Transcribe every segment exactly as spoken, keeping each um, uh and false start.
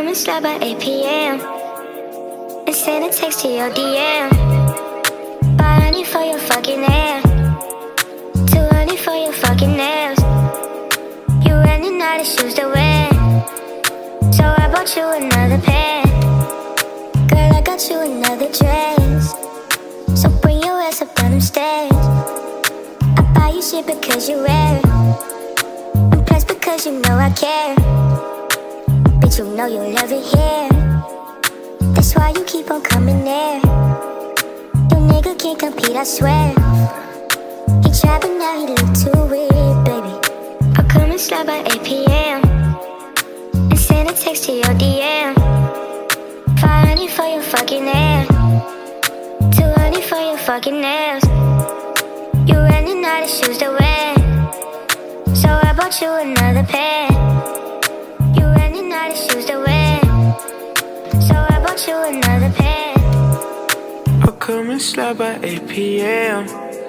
come and slide by eight P M and send a text to your D M. Buy honey for your fucking hair, too honey for your fucking nails. You running out of shoes to wear, so I bought you another pair. Girl, I got you another dress, so bring your ass up down them stairs. I buy you shit because you wear it, and plus because you know I care. Bitch, you know you love it here, that's why you keep on coming there. Your nigga can't compete, I swear. He tried but now he look too weird, baby. I'll come and slide by eight P M and send a text to your D M. Five honey for your fucking hair, too honey for your fucking nails. You running out of shoes to wear, so I bought you another pair. You running out of shoes to wear, so I bought you another pair. I'll come and slide by eight P M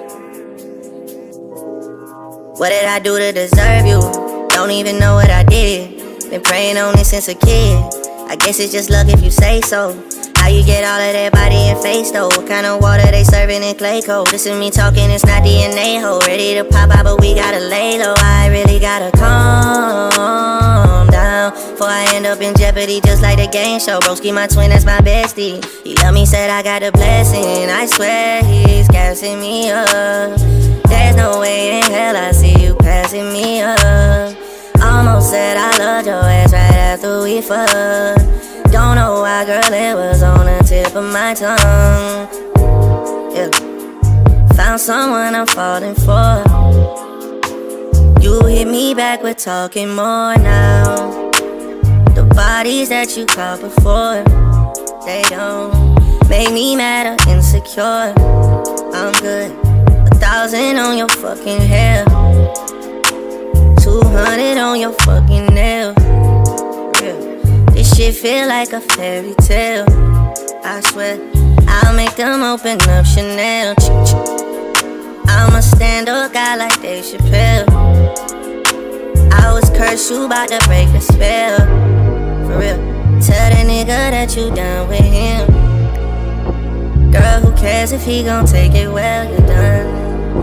What did I do to deserve you? Don't even know what I did. Been praying on this since a kid. I guess it's just luck if you say so. How you get all of that body and face though? What kind of water they serving in clay cold? This is me talking, it's not D N A ho. Ready to pop out but we gotta lay low. I really gotta calm down before I end up in jeopardy just like the game show. Broski my twin, that's my bestie. He love me, said I got a blessing. I swear he's gassing me up. There's no way in hell I see you passing me up. Almost said I loved your ass right after we fucked. Don't know why, girl, it was on the tip of my tongue. Yeah. Found someone I'm falling for. You hit me back with talking more now. The bodies that you caught before, they don't make me mad or insecure. I'm good. A thousand on your fucking hair, two hundred on your fucking nail. This shit feel like a fairy tale. I swear, I'll make them open up Chanel. I'm a stand-up guy like Dave Chappelle. I was cursed, you bout to break the spell. For real, tell that nigga that you done with him. Girl, who cares if he gon' take it well, you're done.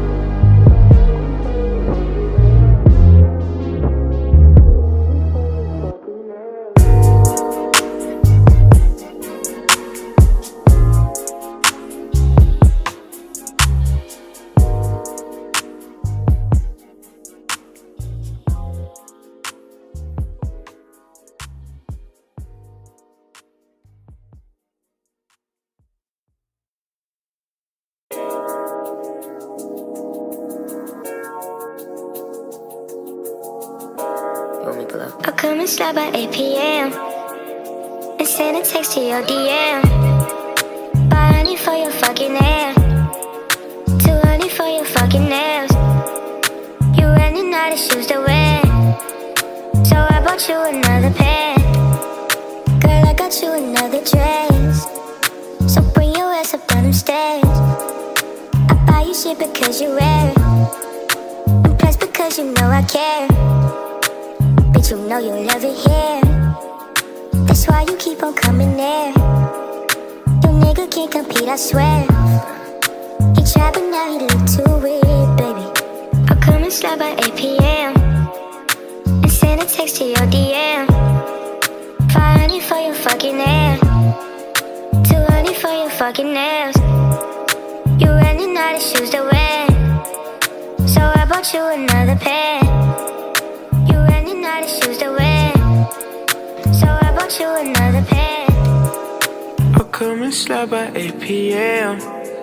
I'll come and slide by eight P M and send a text to your D M. Buy honey for your fucking hair, too honey for your fucking nails. You running out of shoes to wear, so I bought you another pair. Girl, I got you another dress, so bring your ass up down them stairs. I buy you shit because you wear it, and plus because you know I care. Bitch, you know you love it here, that's why you keep on coming there. Your nigga can't compete, I swear. He tried but now he look too weird, baby. I'll come and slide by eight P M and send a text to your D M. Five honey for your fucking hair, too honey for your fucking nails. You running out of shoes to wear, so I bought you another pair. You running out of shoes to wear, so I bought you another pair. I'll come and slide by eight P M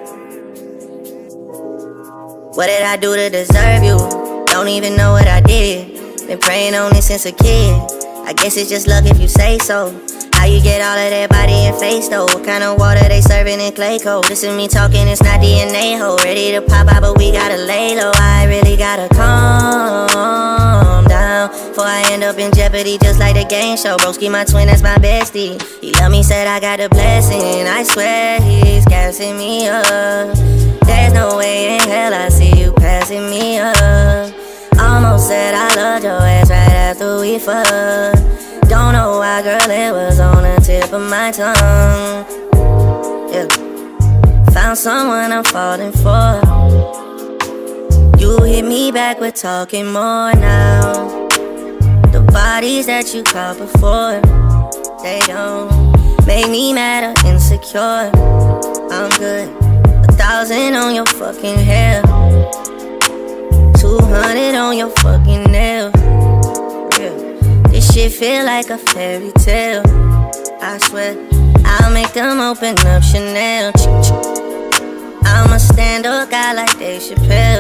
What did I do to deserve you? Don't even know what I did. Been praying on this since a kid. I guess it's just luck if you say so. How you get all of that body and face though? What kind of water they serving in clay cold? This is me talking, it's not D N A ho. Ready to pop out but we gotta lay low. I really gotta calm down before I end up in jeopardy just like the game show. Broski my twin, that's my bestie. He love me, said I got a blessing. I swear he's gassing me up. There's no way in hell I see you passing me up. Almost said I loved your ass right after we fucked. Don't know why, why, girl, it was on the tip of my tongue. Yeah. Found someone I'm falling for. You hit me back with talking more now. The bodies that you caught before, they don't make me mad or insecure. I'm good. A thousand on your fucking hair, two hundred on your fucking nail. Real. This shit feel like a fairy tale. I swear, I'll make them open up Chanel. I'm a stand-up guy like Dave Chappelle.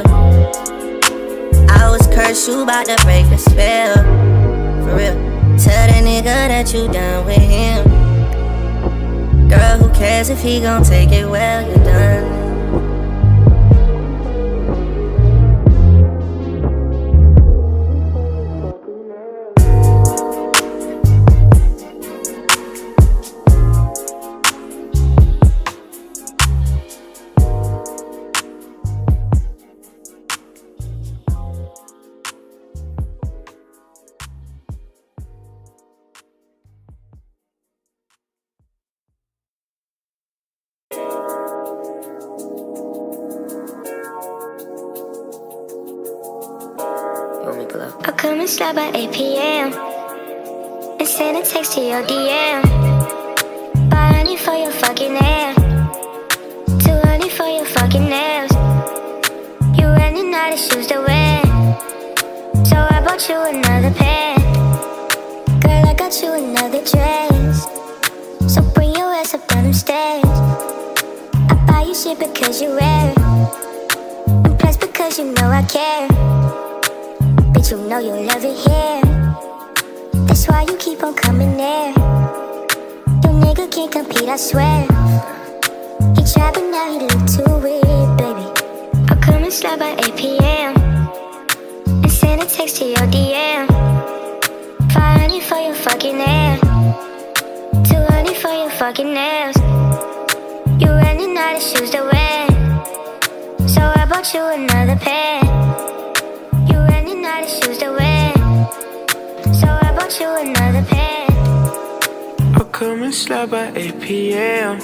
I was cursed, you bout to break a spell. For real. Tell that nigga that you done with him. Girl, who cares if he gon' take it well, you're done. I'll come and slide by eight P M and send a text to your D M. Buy honey for your fucking hair, two honey for your fucking nails. You running out of shoes to wear, so I bought you another pair. Girl, I got you another dress, so bring your ass up down them stairs. I buy you shit because you wear it, and plus because you know I care. Bitch, you know you love it here, that's why you keep on coming there. Your nigga can't compete, I swear. He tried but now he look too weird, baby. I'll come and slide by eight P M and send a text to your D M. Five honey for your fucking hair, two honey for your fucking nails. You running out of shoes to wear, so I bought you another pair. Shoes to wear, so I bought you another pair. I'll come and slide by eight P M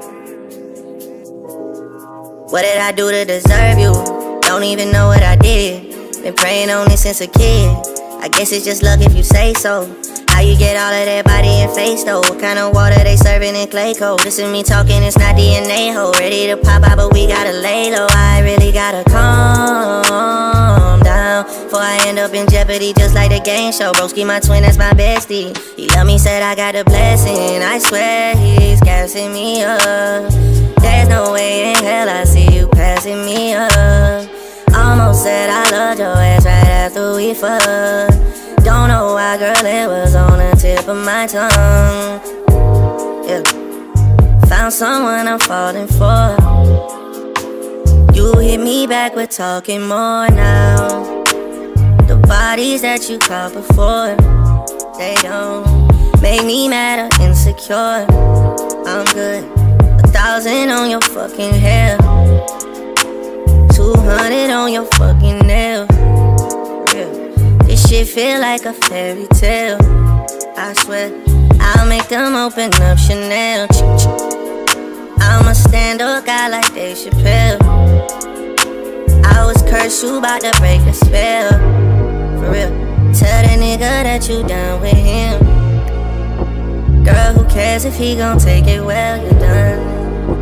What did I do to deserve you? Don't even know what I did. Been praying on this since a kid. I guess it's just luck if you say so. How you get all of that body and face though? What kind of water they serving in clay cold? This is me talking, it's not D N A ho. Ready to pop out but we gotta lay low. I really gotta calm down before I end up in jeopardy just like the game show. Broski my twin, that's my bestie. He love me, said I got a blessing. I swear he's gassing me up. There's no way in hell I see you passing me up. Almost said I loved your ass right after we fucked. Don't know why, girl, it was on the tip of my tongue. Yeah. Found someone I'm falling for. You hit me back with talking more now. The bodies that you caught before, they don't make me mad or insecure. I'm good. A thousand on your fucking hair, two hundred on your fucking nail. Yeah. This shit feel like a fairy tale. I swear, I'll make them open up Chanel. I'm a stand-up guy like Dave Chappelle. I was cursed, you bout to break a spell. For real. Tell that nigga that you done with him. Girl, who cares if he gon' take it well, you're done.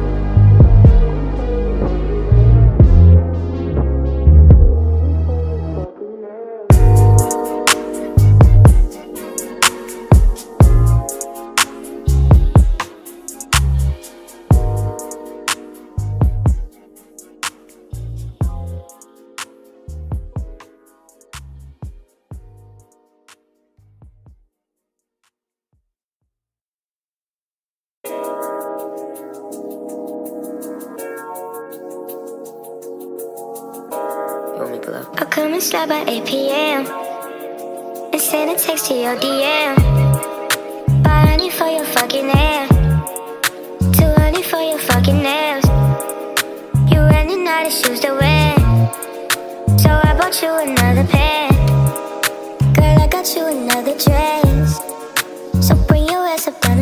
I'll come and slide by eight P M and send a text to your D M. Buy honey for your fucking hair, two honey for your fucking nails. You running out of shoes to wear, so I bought you another pair. Girl, I got you another dress, so bring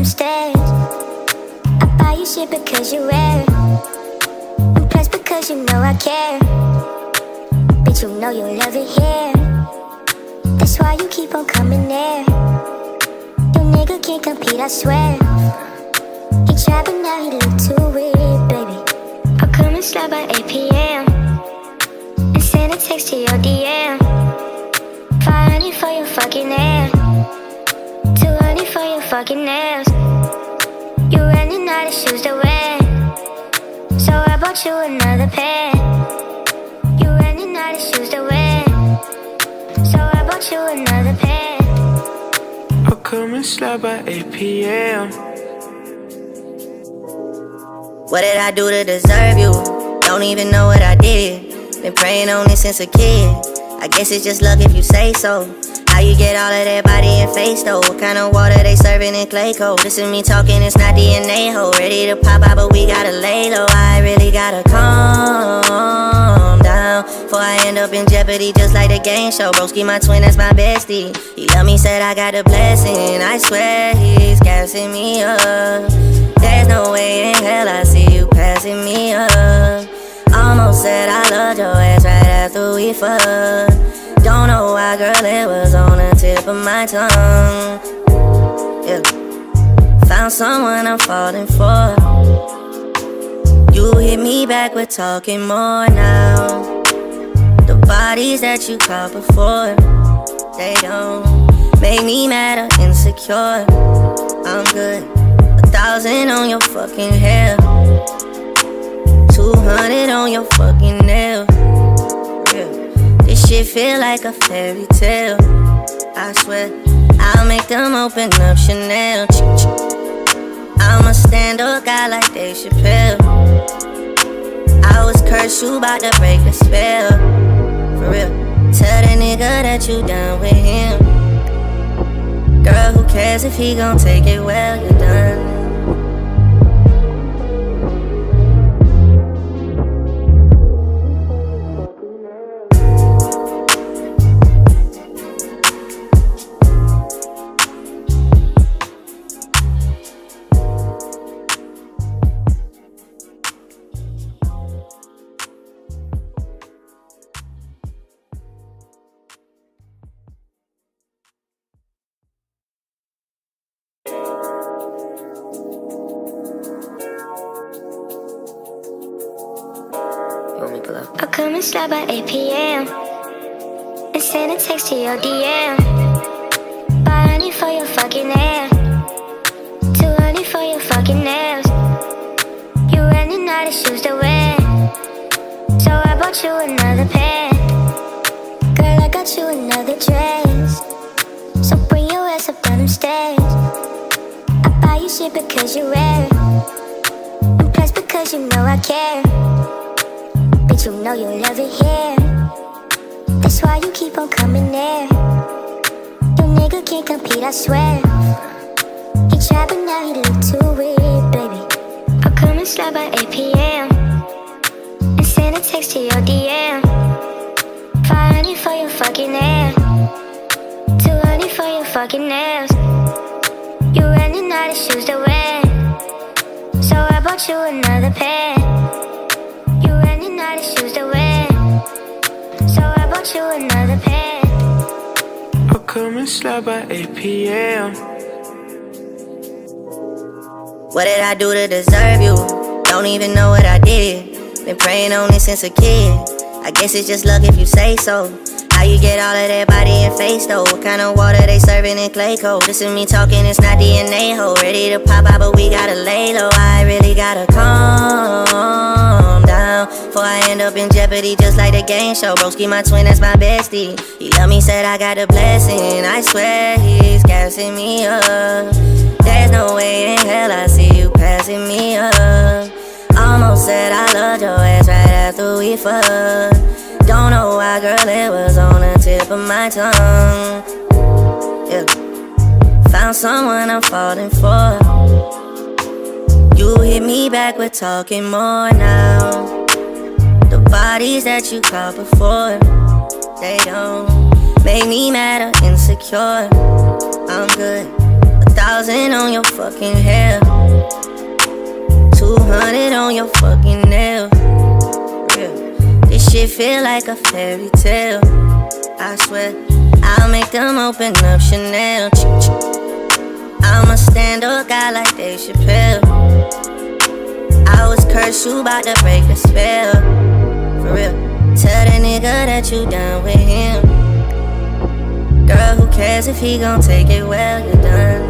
them stairs. I buy you shit because you wear it, and plus because you know I care. Bitch, you know you love it here, that's why you keep on coming there. Your nigga can't compete, I swear. He tried but now he look too weird, baby. I'll come and slide by eight P M and send a text to your D M. five hundred for your fucking ass, two hundred for your fucking nails. You running out of shoes to wear, so I bought you another pair. You running out of shoes to wear, so I bought you another pair. I'll come and slide by eight P M What did I do to deserve you? Don't even know what I did. Been praying on this since a kid. I guess it's just luck if you say so. How you get all of that body and face though? What kind of water they serving in clay cold? This is me talking, it's not D N A ho. Ready to pop out but we gotta lay low. I really gotta calm down before I end up in jeopardy just like the game show. Broski my twin, that's my bestie. He love me, said I got a blessing. I swear he's gassing me up. There's no way in hell I see you passing me up. Almost said I loved your ass right after we fucked. Don't know why, girl, it was on the tip of my tongue. Yeah. Found someone I'm falling for. You hit me back with talking more now. The bodies that you caught before, they don't make me mad or insecure. I'm good. A thousand on your fucking hair, two hundred on your fucking nail. Yeah. This shit feel like a fairy tale. I swear, I'll make them open up Chanel. I'm a stand-up guy like Dave Chappelle. I was cursed, you bout to break the spell. For real, tell the nigga that you done with him. Girl, who cares if he gon' take it well, you're done. I'll come and slide by eight P M and send a text to your D M. five hundred for your fucking ass, two hundred for your fucking nails. You running out of shoes to wear, so I bought you another pair. Girl, I got you another dress, so bring your ass up down them stairs. I buy you shit because you wear it, and plus because you know I care. Bitch, you know you love it here, that's why you keep on coming there. Your nigga can't compete, I swear. He tried but now he look too weird, baby. I'll come and slide by eight P M and send a text to your D M. five hundred for your fucking ass, two hundred for your fucking nails. You running out of shoes to wear, so I bought you another pair. You running out of shoes to wear, so I bought you another pair. I'll come and slide by eight P M What did I do to deserve you? Don't even know what I did. Been praying on this since a kid. I guess it's just luck if you say so. How you get all of that body and face though? What kind of water they serving in clay cold? This is me talking, it's not D N A ho. Ready to pop out but we gotta lay low. I really gotta calm down before I end up in jeopardy just like the game show. Broski my twin, that's my bestie. He love me, said I got a blessing. I swear he's gassing me up. There's no way in hell I see you passing me up. Almost said I loved your ass right after we fucked. Don't know why, girl, it was on the tip of my tongue. Yeah. Found someone I'm falling for. You hit me back with talking more now. The bodies that you caught before, they don't make me mad or insecure. I'm good. A thousand on your fucking hair, two hundred on your fucking nails. This shit feel like a fairy tale. I swear, I'll make them open up Chanel. I'm a stand-up guy like Dave Chappelle. I was cursed, you bout to break a spell. For real, tell that nigga that you down with him. Girl, who cares if he gon' take it well, you're done.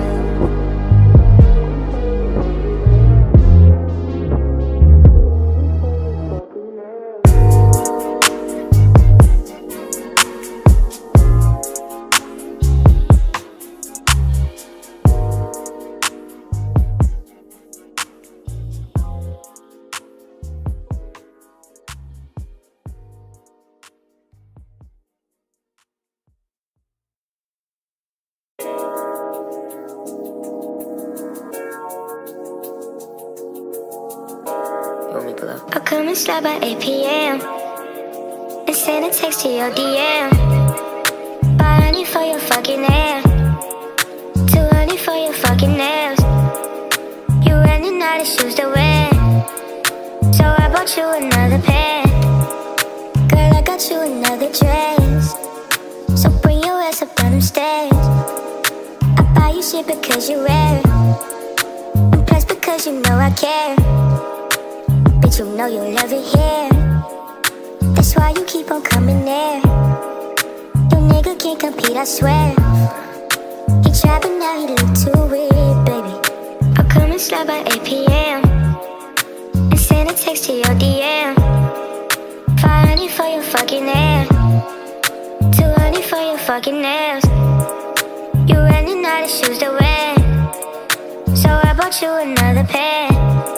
I'll come and slide by eight P M and send a text to your D M. Buy honey for your fucking hair, two honey for your fucking nails. You running out of shoes to wear, so I bought you another pair. Girl, I got you another dress, so bring your ass up down them stairs. I buy you shit because you wear it, and plus because you know I care. Bitch, you know you love it here, that's why you keep on coming there. Your nigga can't compete, I swear. He tried but now he look too weird, baby. I'll come and slide by eight P M and send a text to your D M. Five honey for your fucking hair, two honey for your fucking nails. You running out of shoes to wear, so I bought you another pair.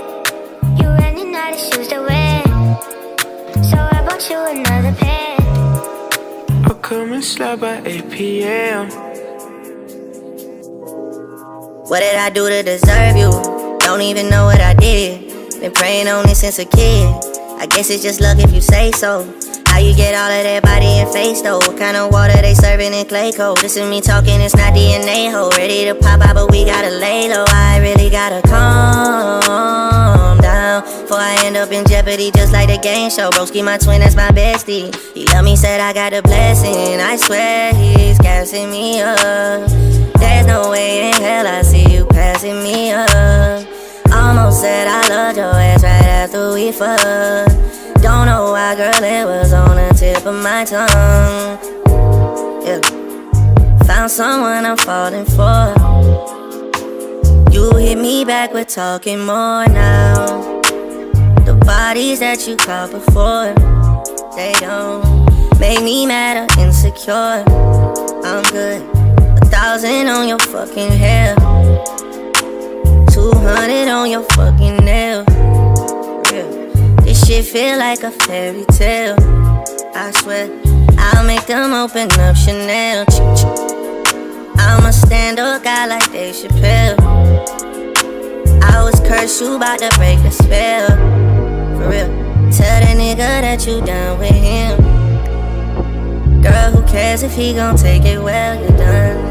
Shoes to wear, so I bought you another pair. I'll come and slide by eight P M What did I do to deserve you? Don't even know what I did. Been praying on this since a kid. I guess it's just luck if you say so. How you get all of that body and face though? What kind of water they serving in clay cold? This is me talking, it's not D N A ho. Ready to pop out but we gotta lay low. I really gotta calm down before I end up in jeopardy just like the game show. Broski my twin, that's my bestie. He love me, said I got a blessing. I swear he's gassing me up. There's no way in hell I see you passing me up. Almost said I loved your ass right after we fucked. Don't know why, girl, it was on the tip of my tongue. Yeah. Found someone I'm falling for. You hit me back with talking more now. The bodies that you caught before, they don't make me mad or insecure. I'm good. A thousand on your fucking hair, two hundred on your fucking nails. This shit feel like a fairy tale. I swear, I'll make them open up Chanel. I'm a stand-up guy like Dave Chappelle. I was cursed, you bout to break a spell. For real, tell that nigga that you down with him. Girl, who cares if he gon' take it well, you're done.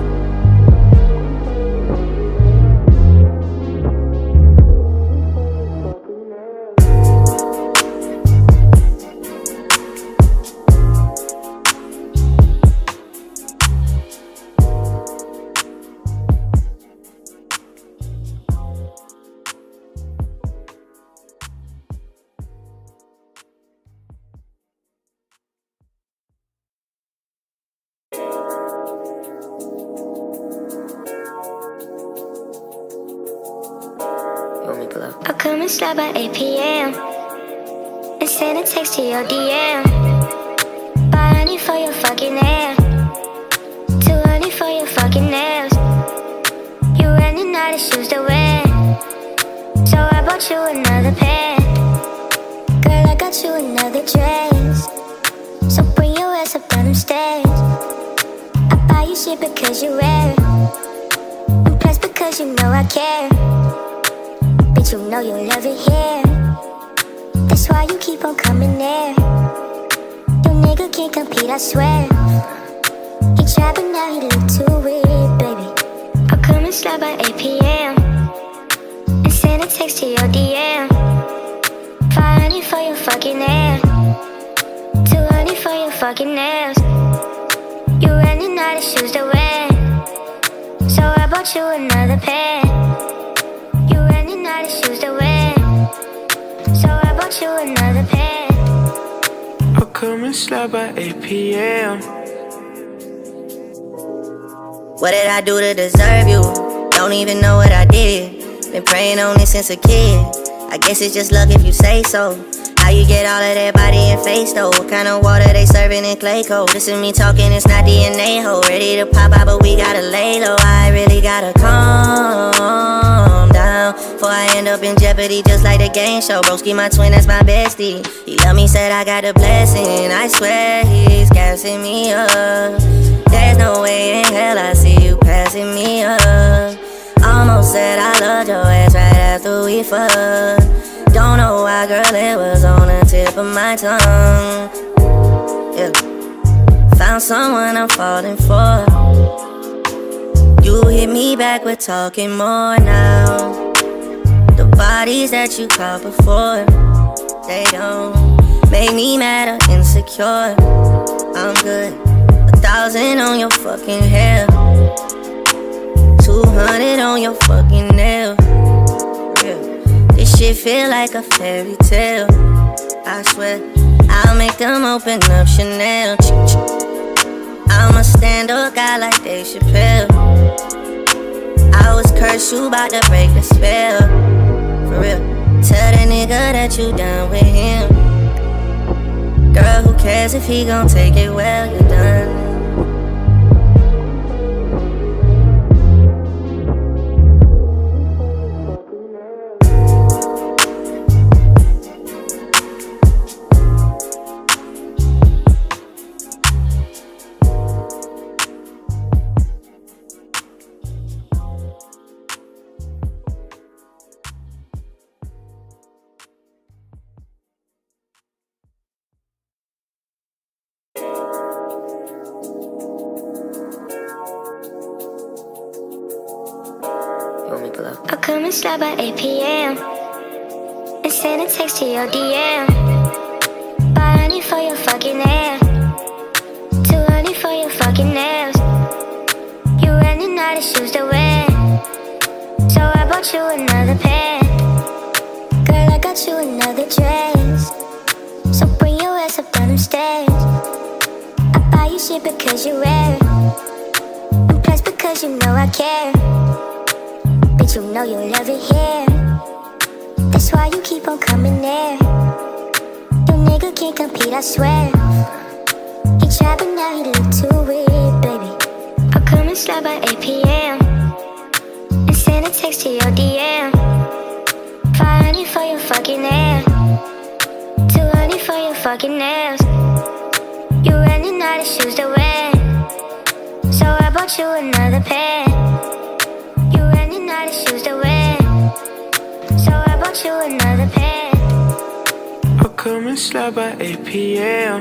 I'll come and slide by eight P M and send a text to your D M. Buy honey for your fucking hair, two honey for your fucking nails. You running out of shoes to wear, so I bought you another pair. Girl, I got you another dress, so bring your ass up down them stairs. I buy you shit because you wear it, and plus because you know I care. Bitch, you know you love it here, that's why you keep on coming there. Your nigga can't compete, I swear. He tried but now he look too weird, baby. I'll come and slide by eight P M and send a text to your D M. five hundred for your fucking ass, two hundred for your fucking nails. You running out of shoes to wear, so I bought you another pair. You running out of shoes to wear, so I bought you another pair. I'll come and slide by eight P M What did I do to deserve you? Don't even know what I did. Been praying on this since a kid. I guess it's just luck if you say so. How you get all of that body and face though? What kind of water they serving in clay cold? This is me talking, it's not D N A ho. Ready to pop out, but we gotta lay low. I really gotta calm down before I end up in jeopardy, just like the game show. Broski, my twin, that's my bestie. He love me, said I got a blessing. I swear he's gassing me up. There's no way in hell I see you passing me up. Almost said I loved your ass right after we fucked. Don't know why, girl, it was on the tip of my tongue. Yeah. Found someone I'm falling for. You hit me back with talking more now. The bodies that you caught before, they don't make me mad or insecure. I'm good. A thousand on your fucking hair, two hundred on your fucking nail. This shit feel like a fairy tale. I swear, I'll make them open up Chanel. I'm a stand-up guy like Dave Chappelle. I was cursed, you bout to break the spell. For real, tell that nigga that you done with him. Girl, who cares if he gon' take it well, you're done. I'll come and slide by eight P M and send a text to your D M. five hundred for your fucking ass, two hundred for your fucking nails. You running out of shoes to wear, so I bought you another pair. Girl, I got you another dress, so bring your ass up down them stairs. I buy you shit because you wear it, and plus because you know I care. But you know you love it here, that's why you keep on coming there. Your nigga can't compete, I swear. He tried but now he look too weird, baby. I'll come and slide by eight P M and send a text to your D M. five hundred for your fucking ass, two hundred for your fucking nails. You running out of shoes to wear, so I bought you another pair. You running out of shoes to wear, so I bought you another pair. I'll come and slide by eight P M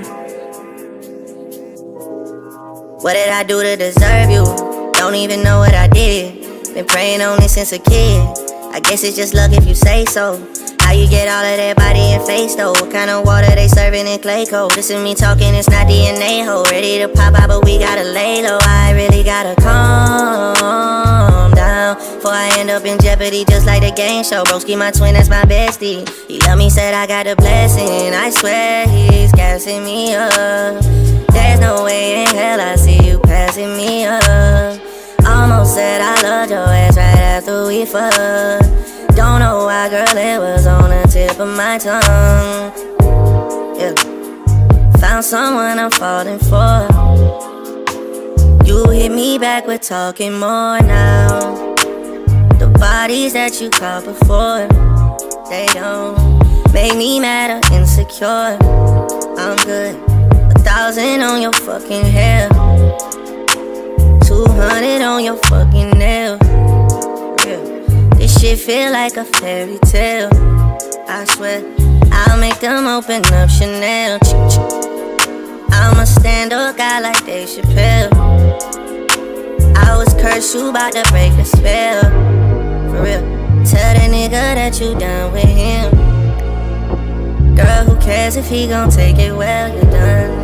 What did I do to deserve you? Don't even know what I did. Been praying on this since a kid. I guess it's just luck if you say so. How you get all of that body and face though? What kind of water they serving in clay cold? This is me talking, it's not D N A ho. Ready to pop out, but we gotta lay low. I really gotta calm down before I end up in jeopardy, just like the game show. Broski, my twin, that's my bestie. He love me, said I got a blessing. I swear he's gassing me up. There's no way in hell I see you passing me up. Almost said I loved your ass right after we fucked. Don't know why, girl, it was on the tip of my tongue. Yeah. Found someone I'm falling for. You hit me back with talking more now. The bodies that you caught before, they don't make me mad or insecure. I'm good. A thousand on your fucking hair, two hundred on your fucking nail. This shit feel like a fairy tale. I swear, I'll make them open up Chanel. I'm a stand-up guy like Dave Chappelle. I I was cursed, you bout to break the spell. For real. Tell that nigga that you done with him. Girl, who cares if he gon' take it well, you're done.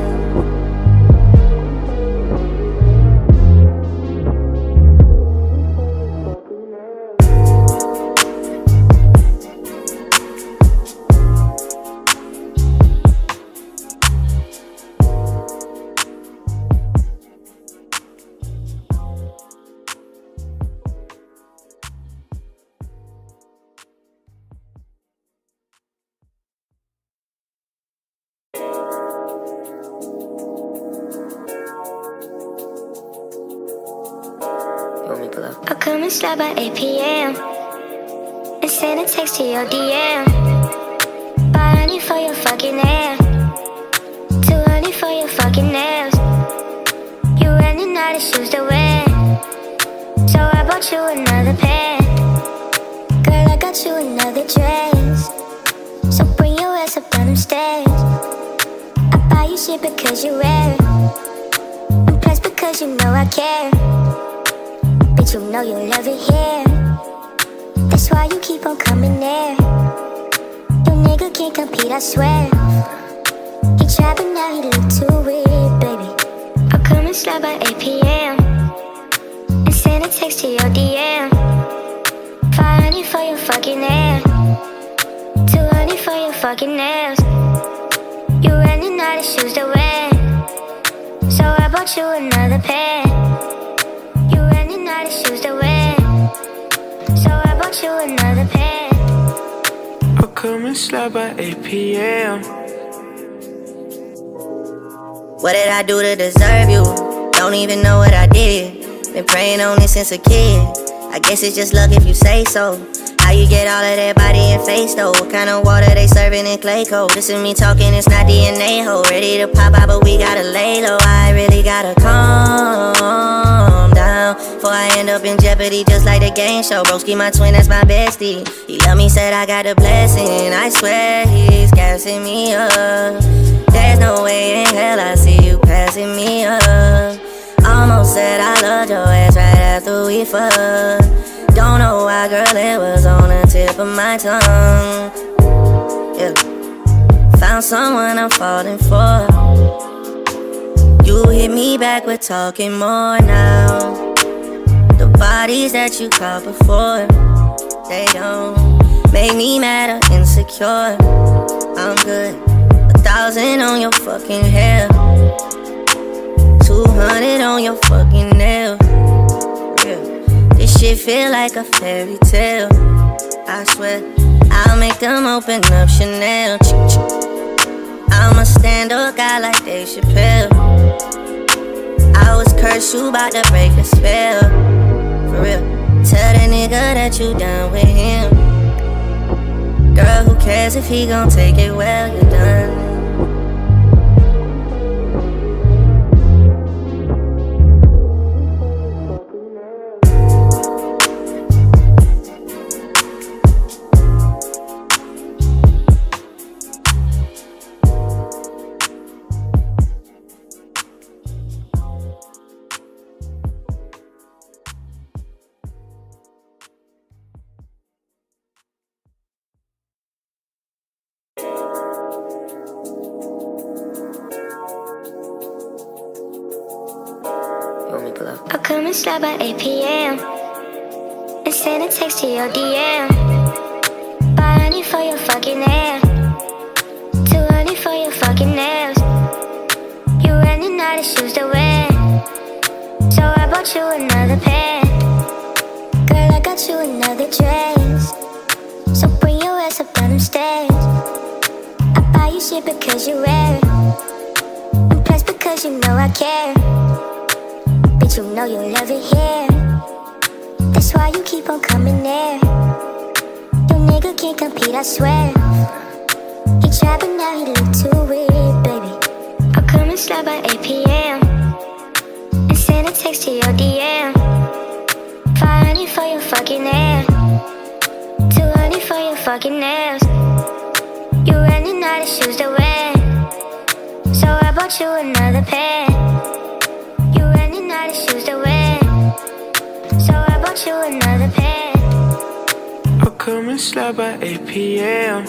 I'll come and slide by eight P M and send a text to your D M. Buy honey for your fucking hair, too honey for your fucking nails. You running out of shoes to wear, so I bought you another pair. Girl, I got you another dress, so bring your ass up down them stairs. I buy you shit because you wear it, and plus because you know I care. Bitch, you know you love it here, that's why you keep on coming there. Your nigga can't compete, I swear. He tried but now he look too weird, baby. I'll come and slide by eight P M and send a text to your D M. Five honey for your fucking hair, too honey for your fucking nails. You running out of shoes to wear, so I bought you another pair. Shoes to wear, so I bought you another pair. I'll come and slide by eight P M What did I do to deserve you? Don't even know what I did. Been praying on this since a kid. I guess it's just luck if you say so. How you get all of that body and face though? What kind of water they serving in clay cold? This is me talking, it's not D N A ho. Ready to pop out but we gotta lay low. I really gotta calm down before I end up in jeopardy just like the game show. Broski my twin, that's my bestie. He love me, said I got a blessing. I swear he's gassing me up. There's no way in hell I see you passing me up. Almost said I loved your ass right after we fucked. Don't know why, girl, it was on the tip of my tongue. Yeah. Found someone I'm falling for. You hit me back with talking more now. The bodies that you caught before, they don't make me mad or insecure. I'm good. A thousand on your fucking hair, two hundred on your fucking nail. This shit feel like a fairy tale. I swear, I'll make them open up Chanel. I'm a stand-up guy like Dave Chappelle. I was cursed, you bout to break the spell. For real. Tell that nigga that you done with him. Girl, who cares if he gon' take it well, you're done. I'll come and slide by eight P M and send a text to your D M. Buy honey for your fucking hair, too honey for your fucking nails. You running out of shoes to wear, so I bought you another pair. Girl, I got you another dress, so bring your ass up down them stairs. I buy you shit because you wear it, and plus because you know I care. Bitch, you know you love it here, that's why you keep on coming there. Your nigga can't compete, I swear. He tried but now he look too weird, baby. I'll come and slide by eight P M and send a text to your D M. Five honey for your fucking hair, too honey for your fucking nails. You running out of shoes to wear, so I bought you another pair. Shoes to wear, slide by eight P M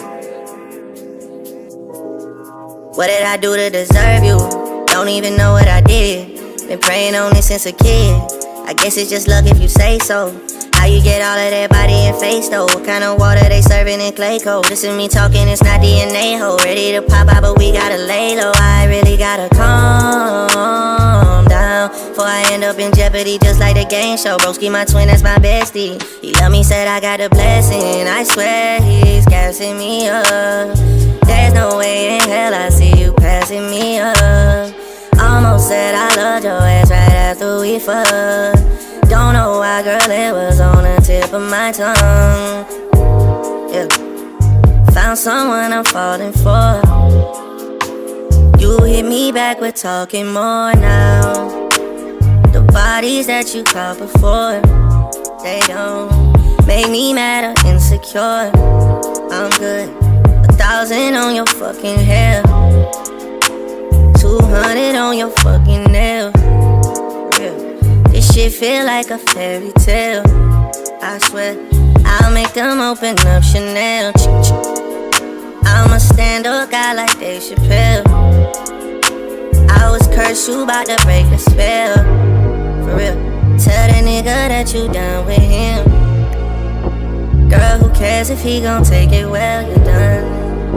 What did I do to deserve you? Don't even know what I did. Been praying on this since a kid. I guess it's just luck if you say so. How you get all of that body and face though? What kind of water they serving in clay cold? This is me talking, it's not D N A ho. Ready to pop out, but we gotta lay low. I really gotta calm down before I end up in jeopardy, just like the game show. Broski, my twin, that's my bestie. He love me, said I got a blessing. I swear he's gassing me up. There's no way in hell I see you passing me up. Almost said I loved your ass right after we fucked. Don't know why, girl, it was on the tip of my tongue. Yeah. Found someone I'm falling for. You hit me back with talking more now. The bodies that you caught before, they don't make me mad or insecure. I'm good. A thousand on your fucking hair, two hundred on your fucking nail. Real. This shit feel like a fairy tale. I swear, I'll make them open up Chanel. I'm a stand-up guy like Dave Chappelle. I was cursed, you bout to break the spell. For real, tell the nigga that you done with him. Girl, who cares if he gon' take it well, you're done.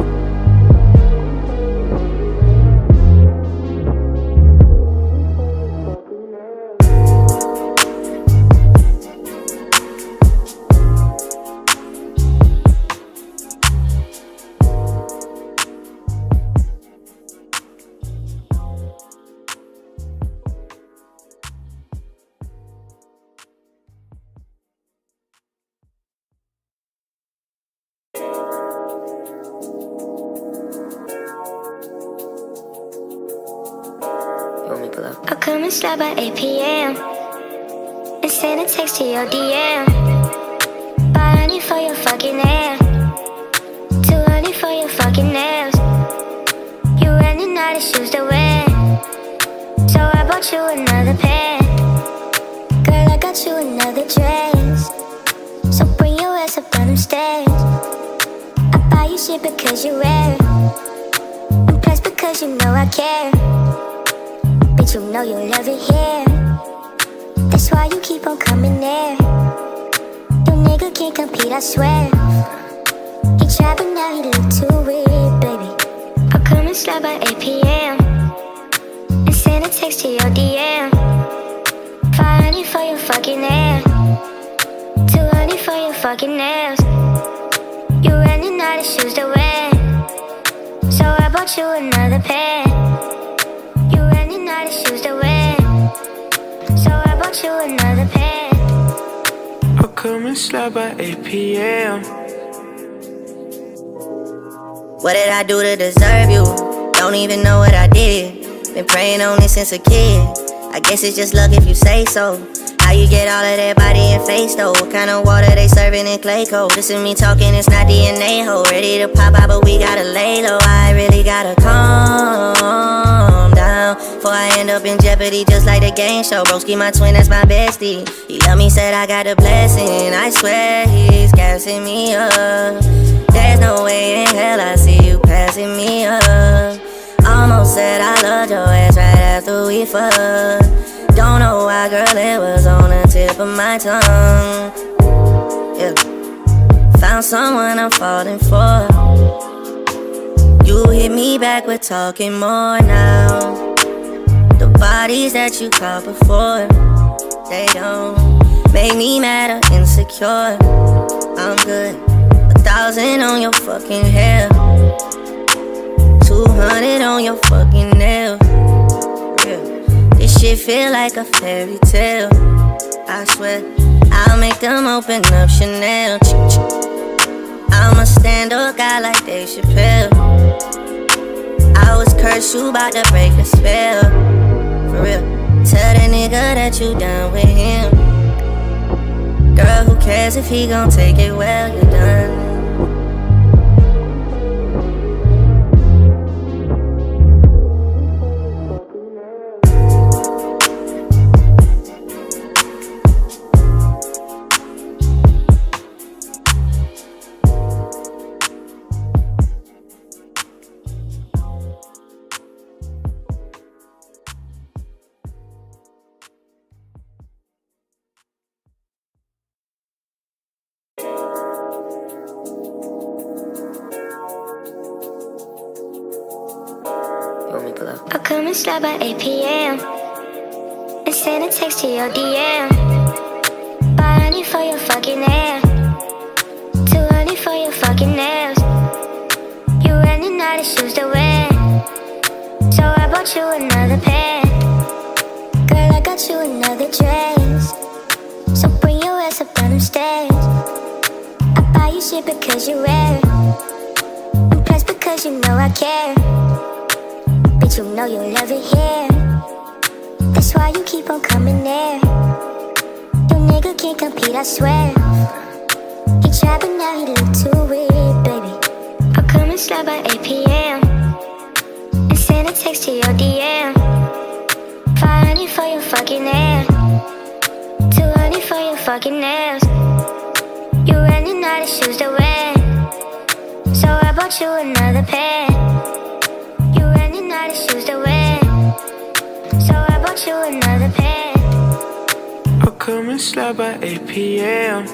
I'll come and slide by eight P M and send a text to your D M. Buy honey for your fucking hair, too honey for your fucking nails. You running out of shoes to wear, so I bought you another pair. Girl, I got you another dress, so bring your ass up down them stairs. I buy you shit because you wear it, and plus because you know I care. Bitch, you know you love it here, that's why you keep on coming there. Your nigga can't compete, I swear. He tried but now he look too weird, baby. I'll come and slide by eight P M and send a text to your D M. Five honey for your fucking hair, two honey for your fucking nails. You running out of shoes to wear, so I bought you another pair. You running out of shoes to wear, so I bought you another pair. I'll come and slide by eight P M What did I do to deserve you? Don't even know what I did. Been praying on this since a kid. I guess it's just luck if you say so. How you get all of that body and face though? What kind of water they serving in clay cold? This is me talking, it's not D N A ho. Ready to pop out, but we gotta lay low. I really gotta calm down before I end up in jeopardy, just like the game show. Broski, my twin, that's my bestie. He love me, said I got a blessing. I swear he's gassing me up. There's no way in hell I see you passing me up. Almost said I loved your ass right after we fucked. Don't know why, girl, it was on the tip of my tongue. Yeah. Found someone I'm falling for. You hit me back with talking more now. The bodies that you caught before, they don't make me mad or insecure. I'm good. A thousand on your fucking hair, two hundred on your fucking nail. Real. This shit feel like a fairy tale. I swear, I'll make them open up Chanel. I'm a stand-up guy like Dave Chappelle. I was cursed, you bout to break the spell. For real, tell the nigga that you done with him. Girl, who cares if he gon' take it well, you're done. come and slide by eight P M and send a text to your D M. Buy honey for your fucking hair, too honey for your fucking nails. You running out of shoes to wear, so I bought you another pair. Girl, I got you another dress, so bring your ass up down them stairs. I buy you shit because you wear it, and plus because you know I care. Bitch, you know you love it here, that's why you keep on coming there. Your nigga can't compete, I swear. He tried but now he look too weird, baby. I'll come and slide by eight P M and send a text to your D M. Five honey for your fucking hair, too honey for your fucking nails. You running out of shoes to wear, so I bought you another pair. You running out of shoes to wear, so I bought you another pair. I'll come and slide by eight P M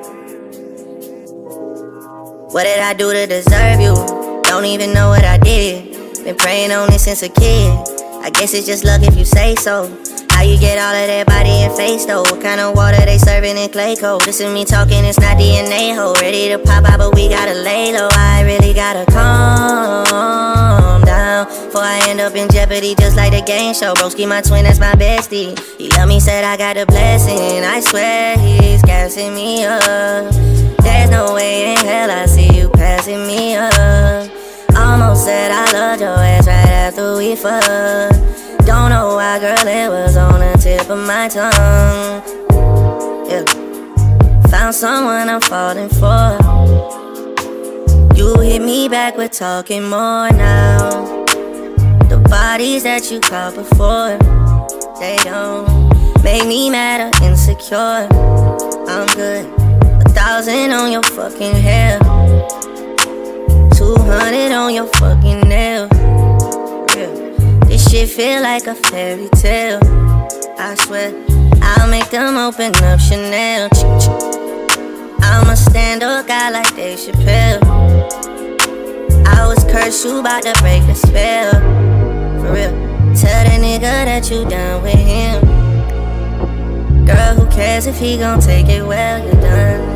What did I do to deserve you? Don't even know what I did. Been praying on this since a kid. I guess it's just luck if you say so. How you get all of that body and face though? What kind of water they serving in clay cold? This is me talking, it's not D N A ho. Ready to pop out but we gotta lay low. I really gotta calm down before I end up in jeopardy just like the game show. Broski my twin, that's my bestie. He love me, said I got a blessing. I swear he's gassing me up. There's no way in hell I see you passing me up. Almost said I loved your ass right after we fucked. Don't know why, girl, it was on the tip of my tongue. Yeah. Found someone I'm falling for. You hit me back with talking more now. The bodies that you caught before, they don't make me mad or insecure. I'm good. A thousand on your fucking hair, two hundred on your fucking nail. Real. This shit feel like a fairy tale. I swear, I'll make them open up Chanel. I'm a stand-up guy like Dave Chappelle. I was cursed, you bout to break the spell. For real, tell the nigga that you done with him. Girl, who cares if he gon' take it well, you're done.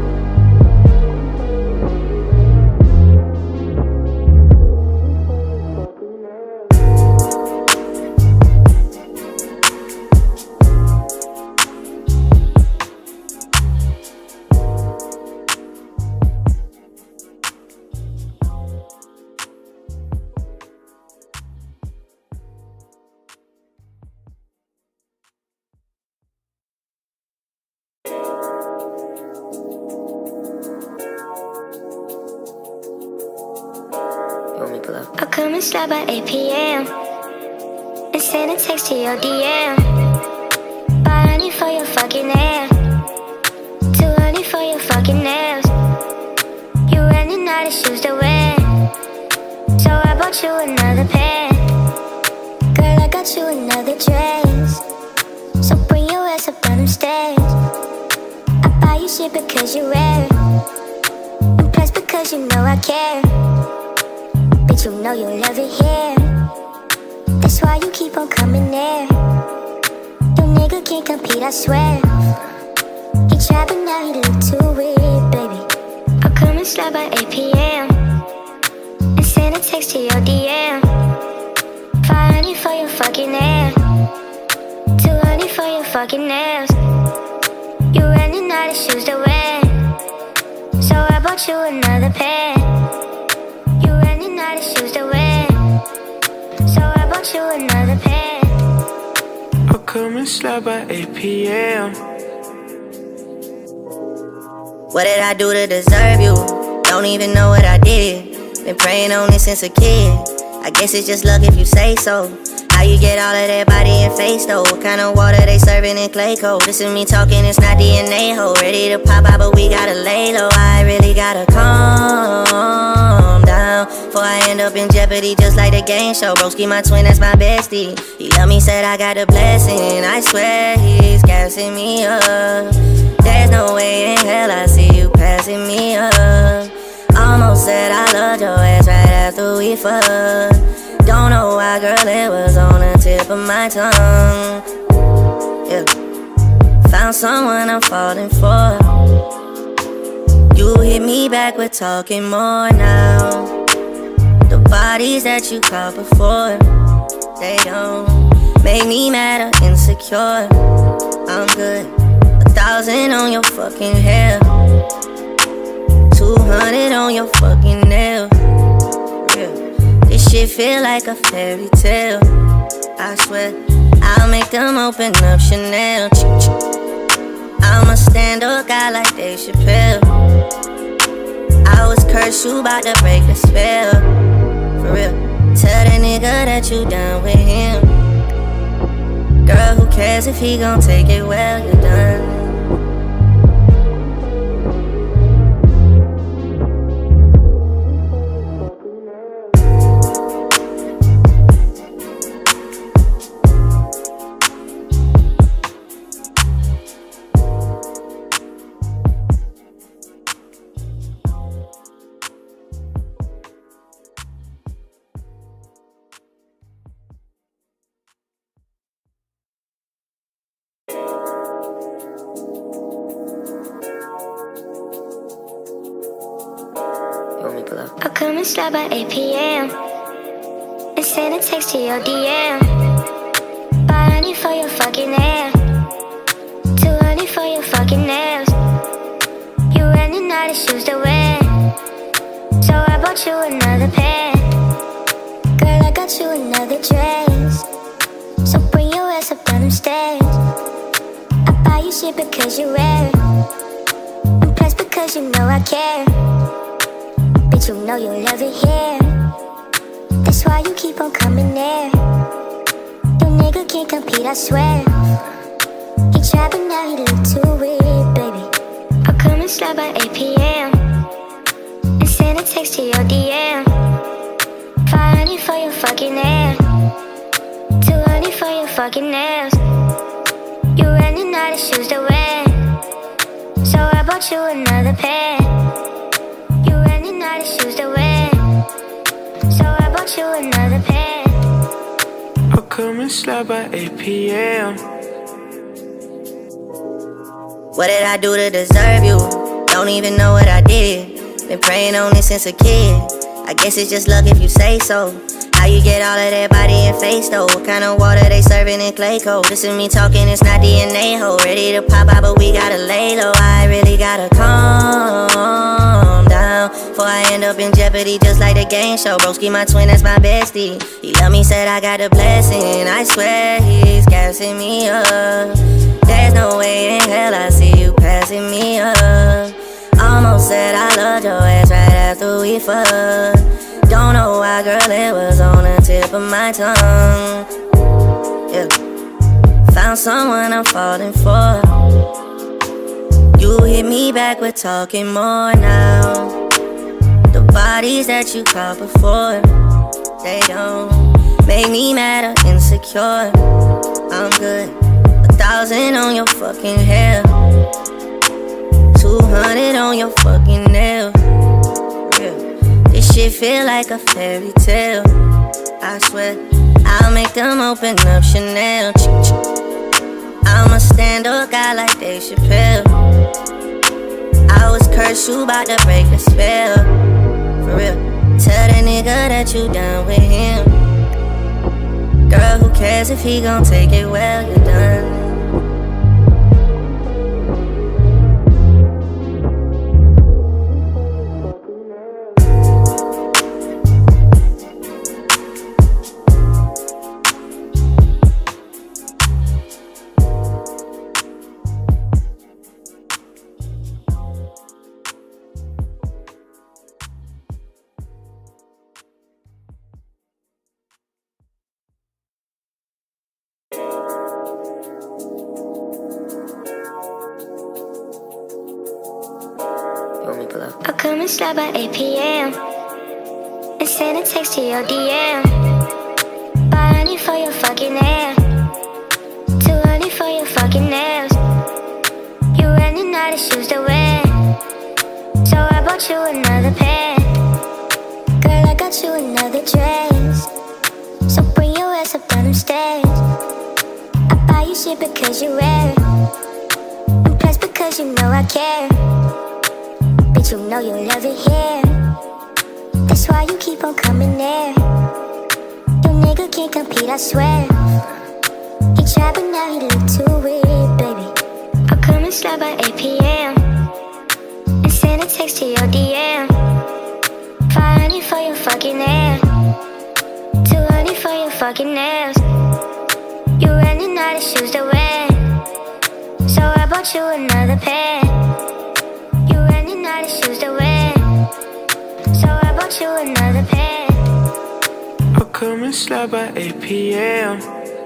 I'll come and slide by eight P M and send a text to your D M. Buy honey for your fucking hair, too honey for your fucking nails. You running out of shoes to wear, so I bought you another pair. Girl, I got you another dress, so bring your ass up down them stairs. I buy you shit because you wear it, and plus because you know I care. Bitch, you know you love it here, that's why you keep on coming there. Your nigga can't compete, I swear. He tried but now he look too weird, baby. I'll come and slide by eight P M and send a text to your D M. Five honey for your fucking hair, too honey for your fucking nails. You running out of shoes to wear, so I bought you another pair. You running out of shoes to wear, so I bought you another pair. I'll come and slide by eight P M What did I do to deserve you? Don't even know what I did. Been praying on this since a kid. I guess it's just luck if you say so. How you get all of that body and face though? What kind of water they serving in clay cold? This is me talking, it's not D N A ho. Ready to pop out but we gotta lay low. I really gotta calm down before I end up in jeopardy just like the game show. Broski my twin, that's my bestie. He love me, said I got a blessing. I swear he's gassing me up. There's no way in hell I see you passing me up. Almost said I loved your ass right after we fucked. Don't know why, girl, it was on the tip of my tongue. Yeah. Found someone I'm falling for. You hit me back with talking more now. The bodies that you caught before, they don't make me mad or insecure. I'm good. A thousand on your fucking hair, two hundred on your fucking nail. Real. This shit feel like a fairy tale. I swear, I'll make them open up Chanel. I'm a stand-up guy like Dave Chappelle. I was cursed, you bout to break the spell. For real. Tell that nigga that you done with him. Girl, who cares if he gon' take it well, you're done. I'll come and slide by eight P M and send a text to your D M. Buy honey for your fucking hair, too honey for your fucking nails. You running out of shoes to wear, so I bought you another pair. Girl, I got you another dress, so bring your ass up down them stairs. I buy you shit because you wear it, and plus because you know I care. Bitch, you know you love it here, that's why you keep on coming there. Your nigga can't compete, I swear. He tried but now he look too weird, baby. I'll come and slide by eight P M and send a text to your D M. Five honey for your fucking hair, two honey for your fucking nails. You running out of shoes to wear, so I bought you another pair. You running out of shoes to wear, so I bought you another pair. I'll come and slide by eight P M What did I do to deserve you? Don't even know what I did. Been praying on this since a kid. I guess it's just luck if you say so. How you get all of that body and face though? What kind of water they serving in clay cold? This is me talking, it's not D N A ho. Ready to pop out, but we gotta lay low. I really gotta calm down before I end up in jeopardy, just like the game show. Broski, my twin, that's my bestie. He love me, said I got a blessing. I swear he's gassing me up. There's no way in hell I see you passing me up. Almost said I loved your ass right after we fucked. Don't know why, girl, it was on the tip of my tongue. Yeah. Found someone I'm falling for. You hit me back with talking more now. The bodies that you caught before, they don't make me mad or insecure. I'm good. A thousand on your fucking hair, two hundred on your fucking nail. Real. This shit feel like a fairy tale. I swear, I'll make them open up Chanel. I'm a stand-up guy like Dave Chappelle. I was cursed, you bout to break the spell. For real. Tell that nigga that you done with him. Girl, who cares if he gon' take it well, you're done. I'll come and slide by eight P M and send a text to your D M. Buy honey for your fucking hair, too honey for your fucking nails. You running out of shoes to wear, so I bought you another pair. Girl, I got you another dress, shit because you wear it, and plus because you know I care. Bitch, you know you love it here. That's why you keep on coming there. Your nigga can't compete, I swear. He tried but now he look too weird, baby. I'll come and slide by eight P M and send a text to your D M. Five hundred for your fucking hair, two hundred for your fucking nails. You running out of shoes to wear, so I bought you another pair. You running out of shoes to wear, so I bought you another pair. I'll come and slide by eight P M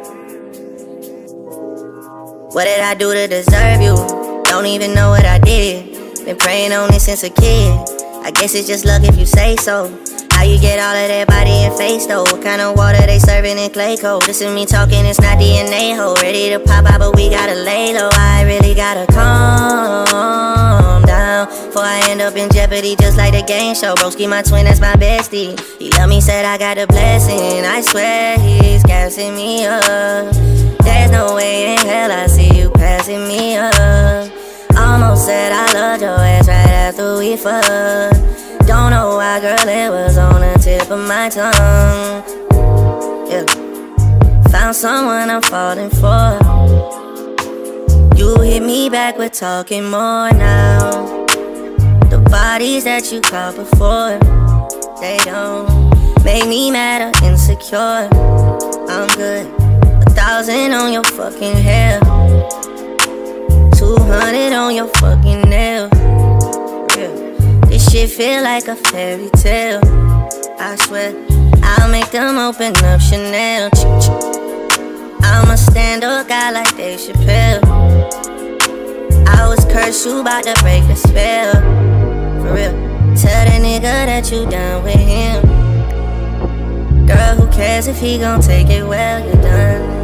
What did I do to deserve you? Don't even know what I did. Been praying on this since a kid. I guess it's just luck if you say so. How you get all of that body and face though? What kind of water they serving in clay cold? This is me talking, it's not D N A ho. Ready to pop out but we gotta lay low. I really gotta calm down before I end up in jeopardy just like the game show. Broski my twin, that's my bestie. He love me, said I got a blessing. I swear he's gassing me up. There's no way in hell I see you passing me up. Almost said I loved your ass right after we fucked. Don't know why, girl, it was on the tip of my tongue. Yeah. Found someone I'm falling for. You hit me back with talking more now. The bodies that you caught before, they don't make me mad or insecure. I'm good. A thousand on your fucking hair, two hundred on your fucking nail. Yeah. This shit feel like a fairy tale. I swear, I'll make them open up Chanel. I'm a stand-up guy like Dave Chappelle. I was cursed, you bout to break a spell. For real, tell the nigga that you done with him. Girl, who cares if he gon' take it well, you're done.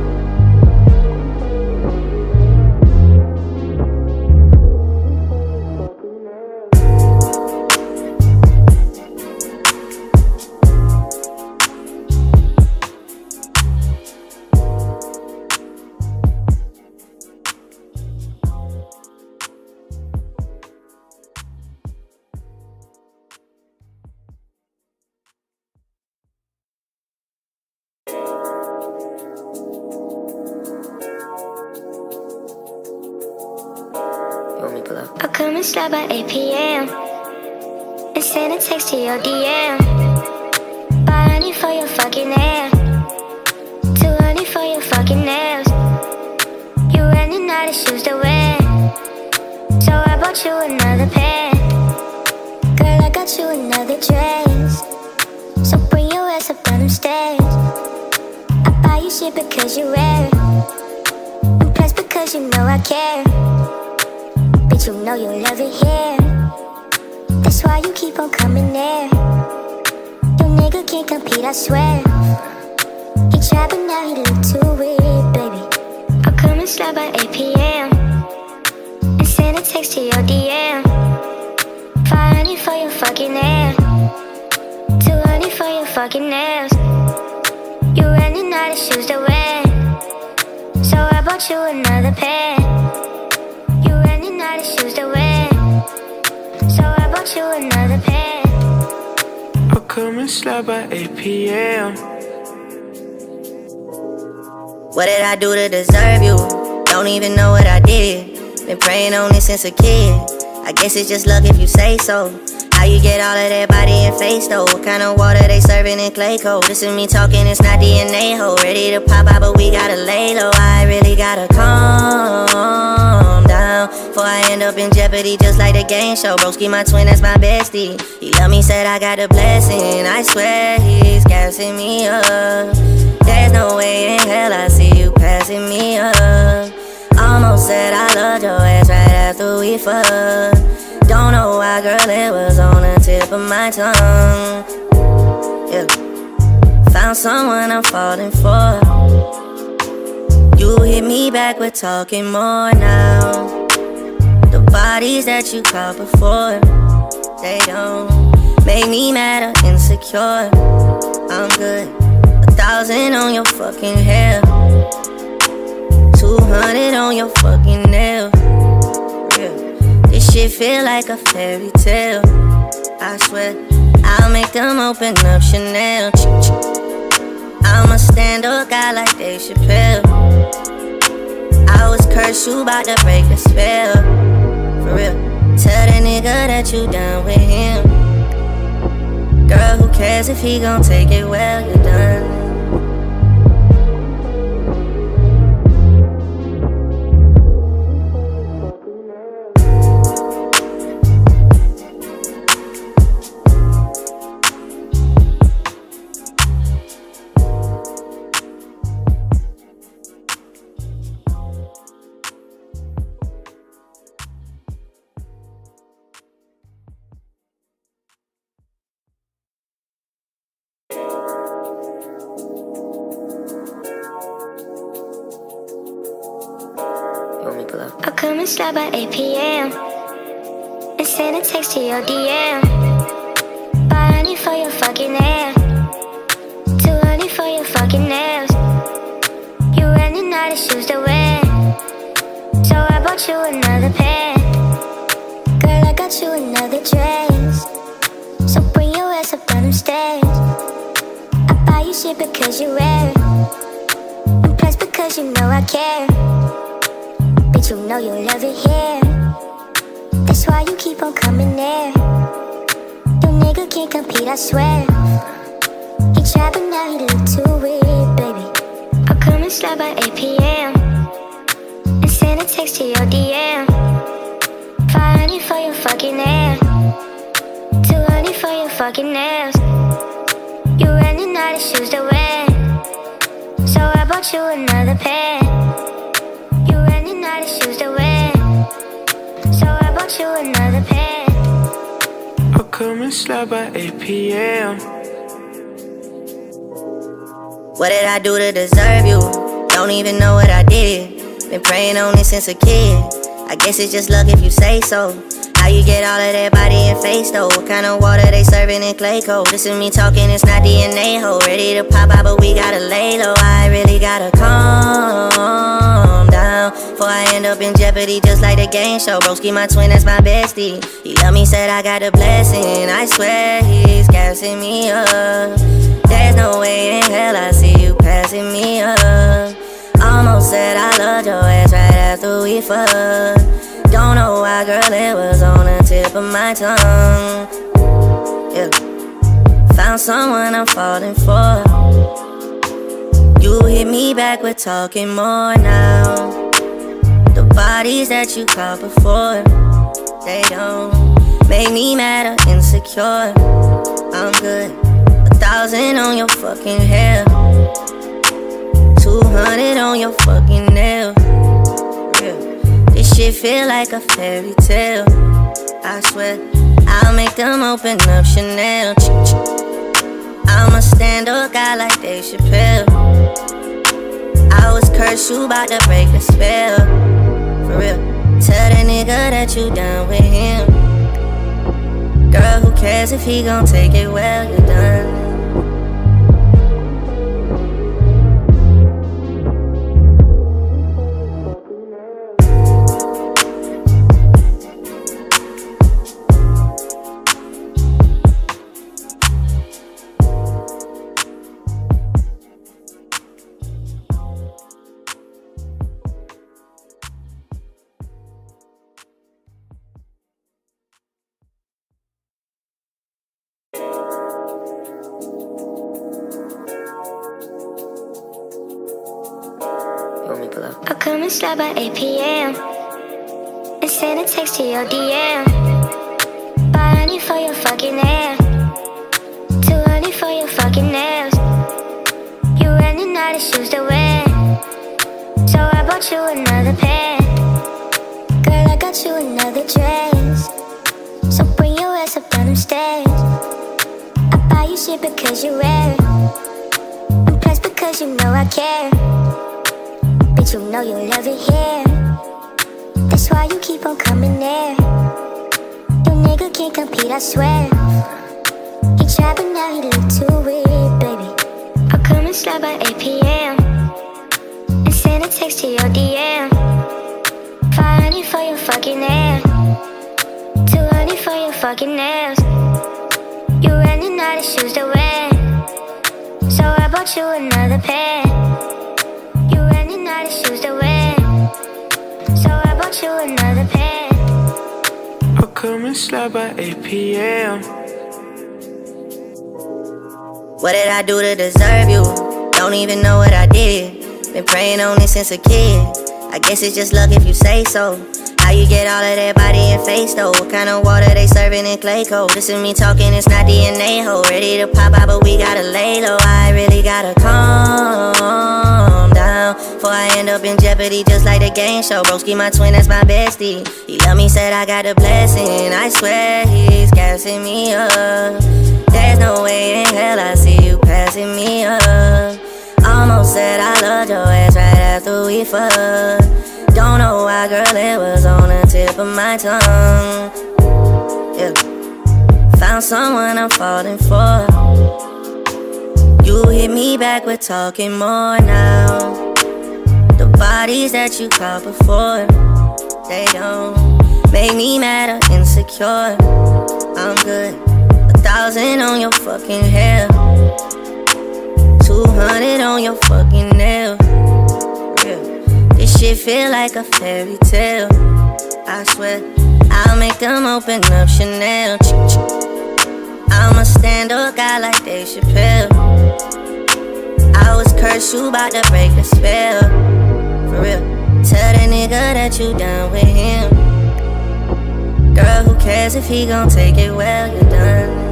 I'll come and slide by eight P M and send a text to your D M. Five hundred for your fucking hair, two hundred for your fucking nails. You running out of shoes to wear, so I bought you another pair. Girl, I got you another dress, so bring your ass up down them stairs. I buy you shit because you wear it, and plus because you know I care. Bitch, you know you love it here. That's why you keep on coming there. Your nigga can't compete, I swear. He tried but now he look too weird, baby. I'll come and slide by eight P M and send a text to your D M. Five hundred for your fucking hair, two hundred for your fucking nails. You running out of shoes to wear, so I bought you another pair. Out of shoes to wear, so I bought you another pair. I'll come and slide by eight P M What did I do to deserve you? Don't even know what I did. Been praying on this since a kid. I guess it's just luck if you say so. How you get all of that body and face though? What kind of water they serving in clay cold? This is me talking, it's not D N A ho. Ready to pop out but we gotta lay low. I really gotta calm down before I end up in jeopardy just like the game show. Broski my twin, that's my bestie. He love me, said I got a blessing. I swear he's gassing me up. There's no way in hell I see you passing me up. Almost said I loved your ass right after we fucked. Don't know why, girl, it was on the tip of my tongue. Yeah. Found someone I'm falling for. You hit me back with talking more now. The bodies that you caught before, they don't make me mad or insecure. I'm good. A thousand on your fucking hair, two feel like a fairy tale. I swear, I'll make them open up Chanel. I'm a stand-up guy like Dave Chappelle. I was cursed, you bout to break a spell. For real, tell that nigga that you done with him. Girl, who cares if he gon' take it well, you're done. I'll come and slide by eight P M and send a text to your D M. Buy honey for your fucking hair, too honey for your fucking nails. You running out of shoes to wear, so I bought you another pair. Girl, I got you another dress, so bring your ass up down them stairs. I buy you shit because you wear it, and plus because you know I care. You know you love it here, that's why you keep on coming there. Your nigga can't compete, I swear. He tried but now he look too weird, baby. I'll come and slide by eight P M and send a text to your D M. Buy honey for your fucking hair, too honey for your fucking nails. You running out of shoes to wear, so I bought you another pair. Shoes to wear, so I bought you another pair. I'll come and slide by eight P M What did I do to deserve you? Don't even know what I did. Been praying on this since a kid. I guess it's just luck if you say so. How you get all of that body and face though? What kind of water they serving in clay cold? This is me talking, it's not D N A ho. Ready to pop out, but we gotta lay low. I really gotta calm down before I end up in jeopardy, just like the game show. Broski, my twin, that's my bestie. He love me, said I got a blessing. I swear he's gassing me up. There's no way in hell I see you passing me up. Almost said I loved your ass right after we fucked. Don't know why, girl, it was on the tip of my tongue. Yeah, found someone I'm falling for. You hit me back with talking more now. The bodies that you caught before, they don't make me mad or insecure. I'm good, a thousand on your fucking hair, two hundred on your fucking nail. This shit feel like a fairy tale. I swear, I'll make them open up Chanel. I'm a stand-up guy like Dave Chappelle. I was cursed, you bout to break a spell. For real, tell that nigga that you done with him. Girl, who cares if he gon' take it well, you're done. I'll come and slide by eight P M and send a text to your D M. Buy honey for your fucking hair, too honey for your fucking nails. You running out of shoes to wear, so I bought you another pair. Girl, I got you another dress, so bring your ass up down them stairs. I buy you shit because you wear it, and plus because you know I care. Bitch, you know you love it here, that's why you keep on coming there. Your nigga can't compete, I swear. He tried but now he look too weird, baby. I'll come and slide by eight P M and send a text to your D M. Buy honey for your fucking hair, fucking nails. You running out of shoes to wear, so I bought you another pair. You running out of shoes to wear, so I bought you another pair. I'll come and slide by eight P M What did I do to deserve you? Don't even know what I did. Been praying on this since a kid. I guess it's just luck if you say so. How you get all of that body and face though? What kind of water they serving in clay cold? This is me talking, it's not D N A ho. Ready to pop out, but we gotta lay low. I really gotta calm down before I end up in jeopardy, just like the game show. Broski, my twin, that's my bestie. He love me, said I got a blessing. I swear he's gassing me up. There's no way in hell I see you passing me up. Almost said I loved your ass right after we fucked. Don't know why, girl, it was on the tip of my tongue. Yeah. Found someone I'm falling for. You hit me back with talking more now. The bodies that you caught before, they don't make me mad or insecure. I'm good. A thousand on your fucking hair, two hundred on your fucking nail. Yeah. This shit feel like a fairy tale. I swear, I'll make them open up Chanel. I'm a stand-up guy like Dave Chappelle. I was cursed, you bout to break the spell. For real, tell the nigga that you done with him. Girl, who cares if he gon' take it well, you're done.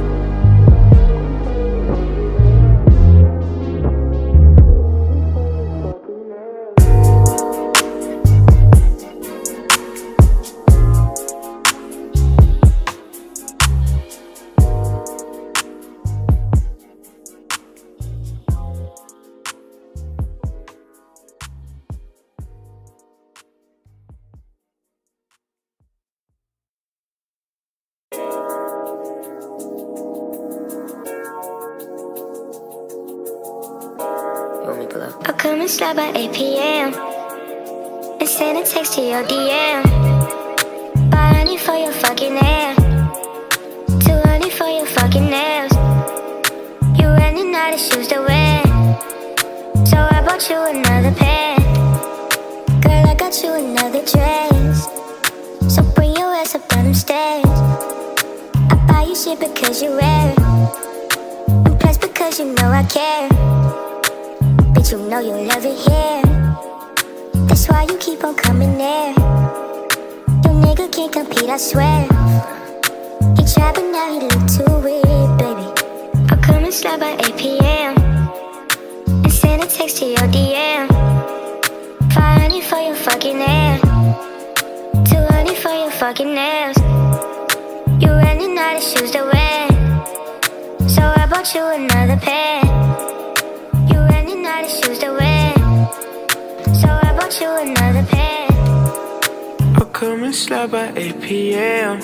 I'll come and slide by eight P M and send a text to your D M. Buy honey for your fucking hair, too honey for your fucking nails. You running out of shoes to wear, so I bought you another pair. Girl, I got you another dress, so bring your ass up down them stairs. I buy you shit because you wear it, and plus because you know I care. Bitch, you know you love it here, that's why you keep on coming there. Your nigga can't compete, I swear. He tried but now he look too weird, baby. I'll come and slide by eight P M and send a text to your D M. Five honey for your fucking hair, two honey for your fucking nails. You running out of shoes to wear, so I bought you another pair. You running out of shoes to wear, so I bought you another pair. I'll come and slide by eight P M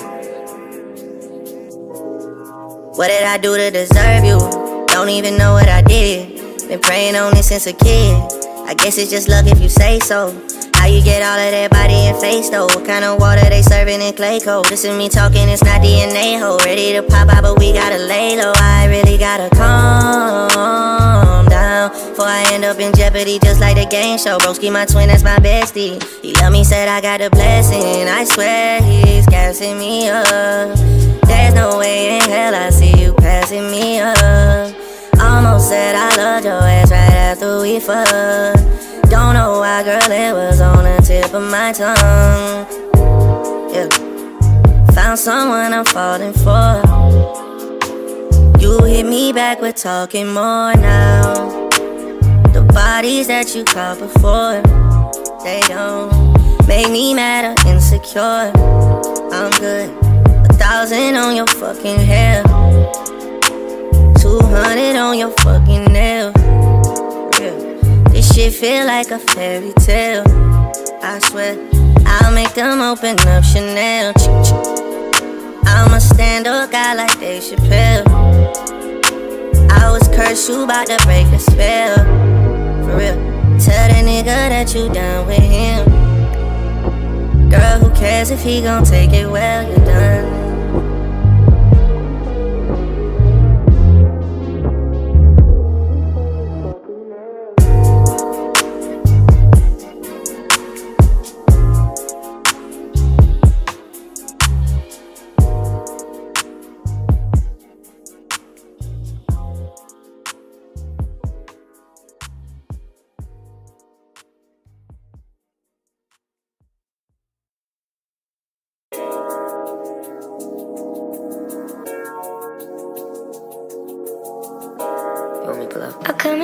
What did I do to deserve you? Don't even know what I did. Been praying on this since a kid. I guess it's just luck if you say so. How you get all of that body and face though? What kind of water they serving in clay cold? This is me talking, it's not D N A ho. Ready to pop out, but we gotta lay low. I really gotta calm down before I end up in jeopardy, just like the game show. Broski, my twin, that's my bestie. He love me, said I got a blessing. I swear he's gassing me up. There's no way in hell I see you passing me up. Almost said I loved your ass right after we fucked. Don't know why, girl, it was on the tip of my tongue. Yeah. Found someone I'm falling for. You hit me back with talking more now. The bodies that you caught before, they don't make me mad or insecure. I'm good. A thousand on your fucking hair, two hundred on your fucking nail. Yeah. This shit feel like a fairy tale. I swear, I'll make them open up Chanel. I'm a stand-up guy like Dave Chappelle. I was cursed, you bout to break the spell. For real, tell the nigga that you done with him. Girl, who cares if he gon' take it well, you're done.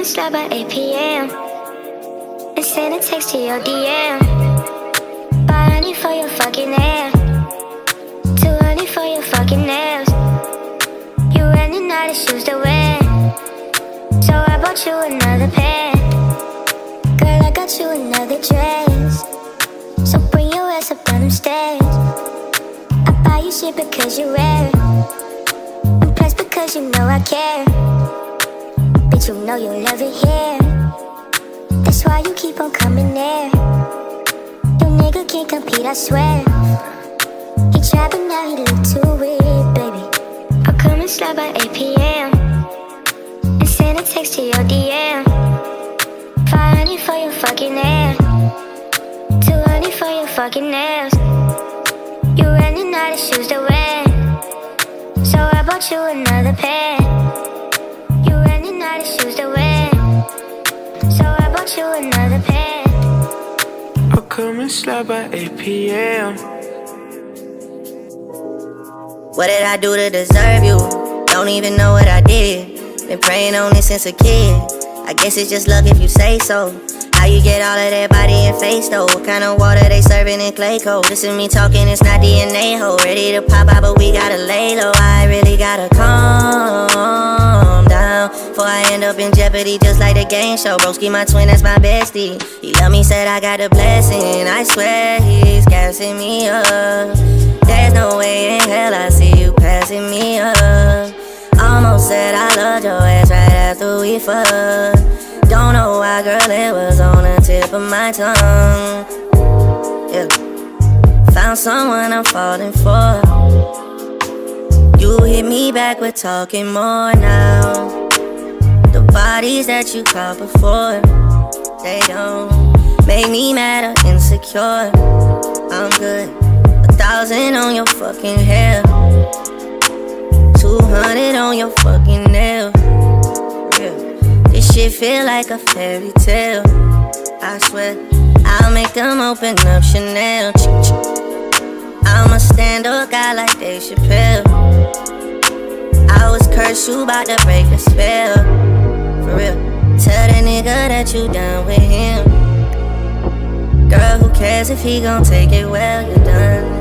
slide by eight P M and send a text to your D M. Buy honey for your fucking hair, too honey for your fucking nails. You running out of shoes to wear, so I bought you another pair. Girl, I got you another dress, so bring your ass up down them stairs. I buy you shit because you wear it, and plus because you know I care. Bitch, you know you love it here, that's why you keep on coming there. Your nigga can't compete, I swear. He tried but now he look too weird, baby. I'll come and slide by eight P M and send a text to your D M. Five honey for your fucking hair, too honey for your fucking nails. You running out of shoes to wear, so I bought you another pair. You running out of shoes to wear, so I bought you another pair. I'll come and slide by eight P M What did I do to deserve you? Don't even know what I did. Been praying on this since a kid. I guess it's just luck if you say so. How you get all of that body and face though? What kind of water they serving in clay cold? This is me talking, it's not D N A ho. Ready to pop out but we gotta lay low. I really gotta calm down before I end up in jeopardy just like the game show. Broski my twin, that's my bestie. He love me, said I got a blessing. I swear he's gassing me up. There's no way in hell I see you passing me up. Almost said I loved your ass right after we fucked. Don't know why, girl, it was on the tip of my tongue. Yeah. Found someone I'm falling for. You hit me back with talking more now. The bodies that you caught before, they don't make me mad or insecure. I'm good. A thousand on your fucking hair, two hundred on your fucking nail. This shit feel like a fairy tale. I swear, I'll make them open up Chanel. I'm a stand-up guy like Dave Chappelle. I was cursed, you bout to break the spell. For real, tell that nigga that you done with him. Girl, who cares if he gon' take it well, you done